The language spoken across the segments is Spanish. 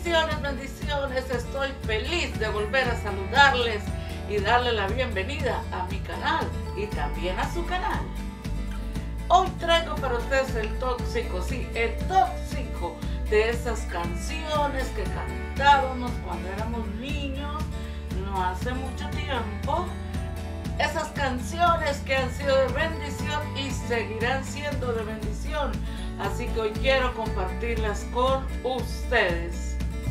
Bendiciones, bendiciones. Estoy feliz de volver a saludarles y darle la bienvenida a mi canal y también a su canal. Hoy traigo para ustedes el top 5, sí, el top 5 de esas canciones que cantábamos cuando éramos niños, no hace mucho tiempo. Esas canciones que han sido de bendición y seguirán siendo de bendición. Así que hoy quiero compartirlas con ustedes.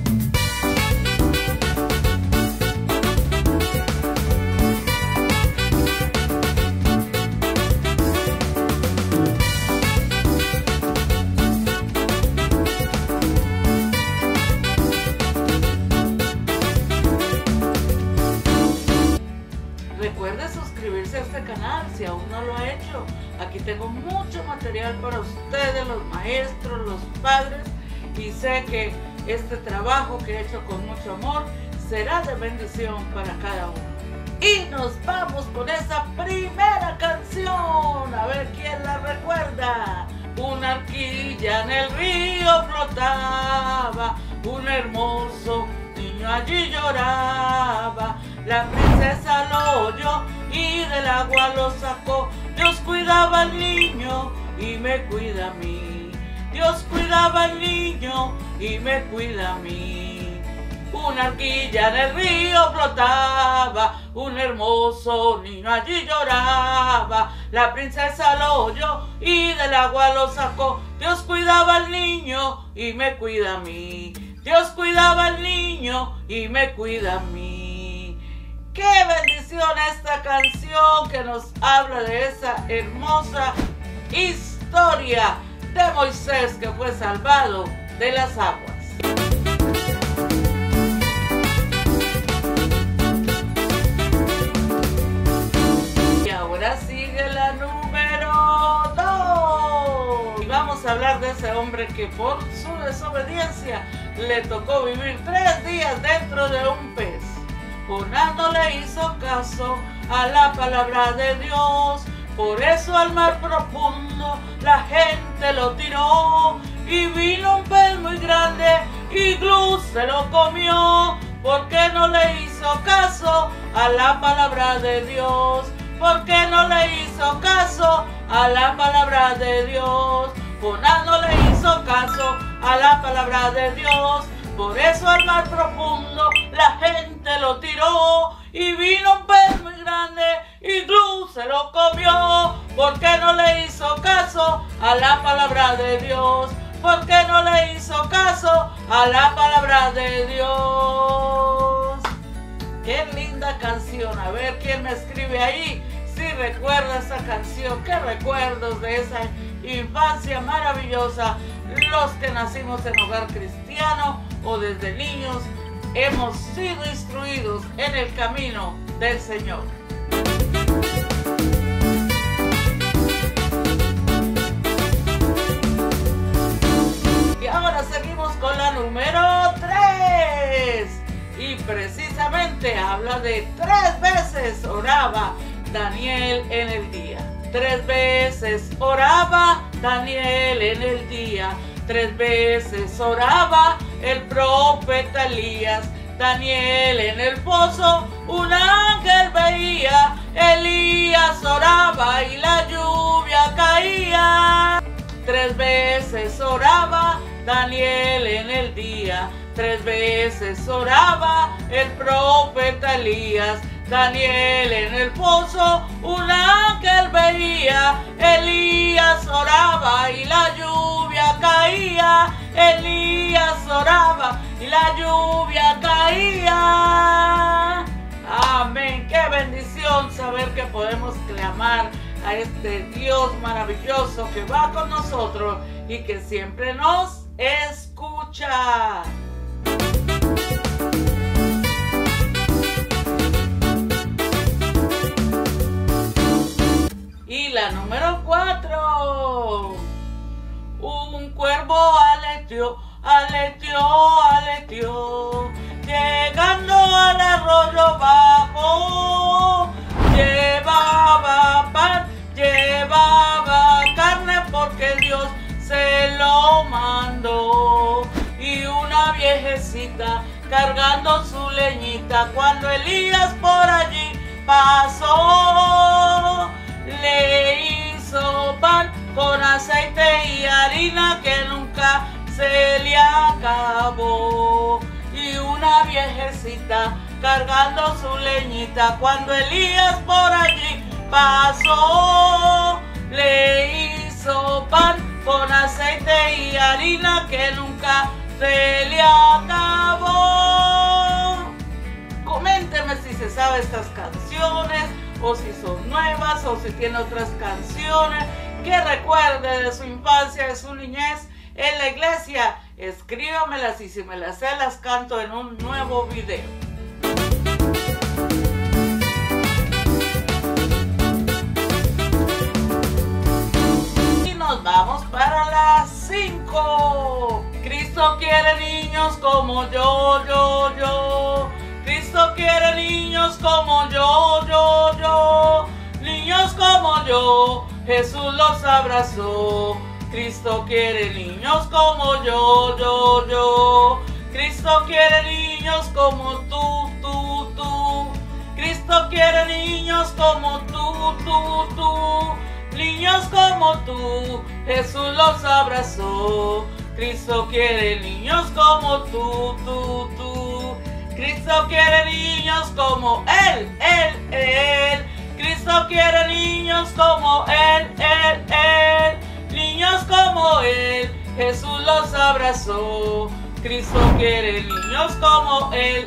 Recuerde suscribirse a este canal si aún no lo ha hecho. Aquí tengo mucho material para ustedes, los maestros, los padres, y sé que este trabajo que he hecho con mucho amor será de bendición para cada uno. Y nos vamos con esa primera canción. A ver quién la recuerda. Una arquilla en el río flotaba, un hermoso niño allí lloraba. La princesa lo oyó y del agua lo sacó. Dios cuidaba al niño y me cuida a mí. Dios cuidaba al niño y me cuida a mí. Una arquilla en el río flotaba, un hermoso niño allí lloraba. La princesa lo oyó y del agua lo sacó. Dios cuidaba al niño y me cuida a mí. Dios cuidaba al niño y me cuida a mí. ¡Qué bendición esta canción que nos habla de esa hermosa historia de Moisés que fue salvado de las aguas! Y ahora sigue la número 2. Y vamos a hablar de ese hombre que por su desobediencia le tocó vivir 3 días dentro de un pez. Jonás no le hizo caso a la palabra de Dios, por eso al mar profundo la gente lo tiró. Y vino un pez muy grande y ¡glu! Se lo comió, porque no le hizo caso a la palabra de Dios, porque no le hizo caso a la palabra de Dios. Jonás no le hizo caso a la palabra de Dios, por eso al mar profundo la gente lo tiró. Y vino un pez muy grande y ¡glu! Se lo comió, porque no le hizo caso a la palabra de Dios, porque no le hizo caso a la palabra de Dios. ¡Qué linda canción! A ver quién me escribe ahí si recuerda esa canción. ¡Qué recuerdos de esa infancia maravillosa! Los que nacimos en hogar cristiano o desde niños hemos sido instruidos en el camino del Señor. Y ahora seguimos con la número 3. Y precisamente habla de 3 veces oraba Daniel en el día. 3 veces oraba Daniel en el día. 3 veces oraba el profeta Elías. Daniel en el pozo un ángel veía. Elías oraba y la lluvia caía. 3 veces oraba Daniel en el día. 3 veces oraba el profeta Elías. Daniel en el pozo un ángel veía. Elías oraba y la lluvia caía. Elías oraba y la lluvia caía. Amén. Qué bendición saber que podemos clamar a este Dios maravilloso que va con nosotros y que siempre nos escucha. Y la número 4. Un cuervo aleteó, aleteó, aleteó, llegando al arroyo bajo. Llevaba pan, llevaba carne, porque Dios se lo mandó. Y una viejecita cargando su leñita, cuando Elías por allí pasó, le hizo pan con aceite y harina que nunca se le acabó. Y una viejecita cargando su leñita, cuando Elías por allí pasó, le hizo pan con aceite y harina que nunca se le acabó. Coménteme si se sabe estas canciones, o si son nuevas, o si tiene otras canciones que recuerde de su infancia, de su niñez en la iglesia. Escríbamelas y si me las sé las canto en un nuevo video. Y nos vamos para las 5. Cristo quiere niños como yo. Cristo quiere niños como yo. Niños como yo, Jesús los abrazó. Cristo quiere niños como yo. Cristo quiere niños como tú. Cristo quiere niños como tú. Niños como tú, Jesús los abrazó. Cristo quiere niños como tú. Cristo quiere niños como Él. Cristo quiere niños como Él. Niños como Él, Jesús los abrazó. Cristo quiere niños como Él.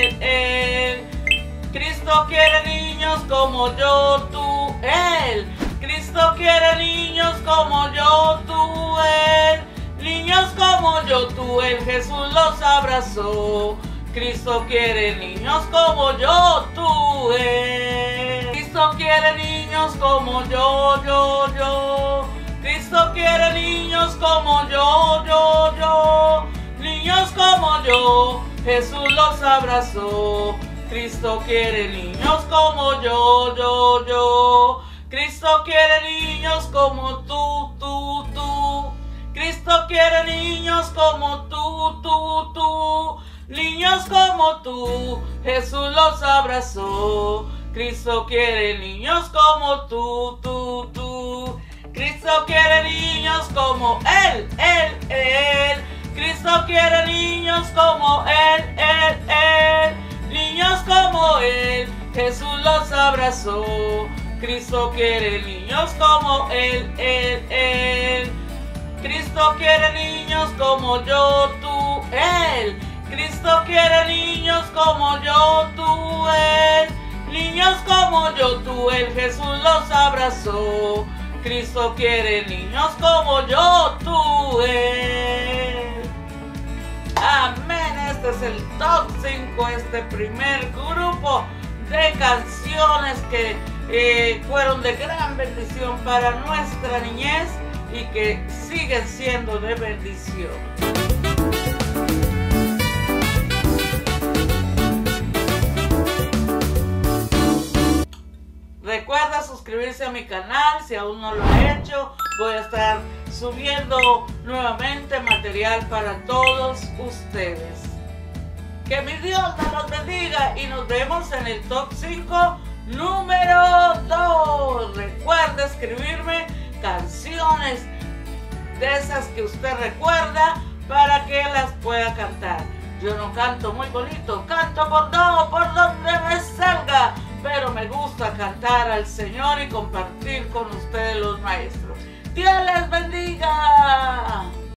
Cristo quiere niños como yo, tú, Él. Cristo quiere niños como yo, tú, Él. Niños como yo, tú, Él, Jesús los abrazó. Cristo quiere niños como yo, tú, Él. Cristo quiere niños como yo. Cristo quiere niños como yo. Niños como yo, Jesús los abrazó. Cristo quiere niños como yo. Cristo quiere niños como tú. Cristo quiere niños como tú. Niños como tú, Jesús los abrazó. Cristo quiere niños como tú. Cristo quiere niños como Él. Cristo quiere niños como Él. Niños como Él, Jesús los abrazó. Cristo quiere niños como Él. Cristo quiere niños como yo, tú, Él. Cristo quiere niños como yo, tú, Él. Niños como yo, tú, Él, Jesús los abrazó. Cristo quiere niños como yo, tú, Él. Amén. Este es el top 5, este primer grupo de canciones que fueron de gran bendición para nuestra niñez y que siguen siendo de bendición. Recuerda suscribirse a mi canal si aún no lo ha hecho. Voy a estar subiendo nuevamente material para todos ustedes. Que mi Dios nos bendiga y nos vemos en el top 5 número 2. Recuerda escribirme canciones de esas que usted recuerda para que las pueda cantar. Yo no canto muy bonito, canto por donde me salga, pero me gusta cantar al Señor y compartir con ustedes los maestros. Dios les bendiga.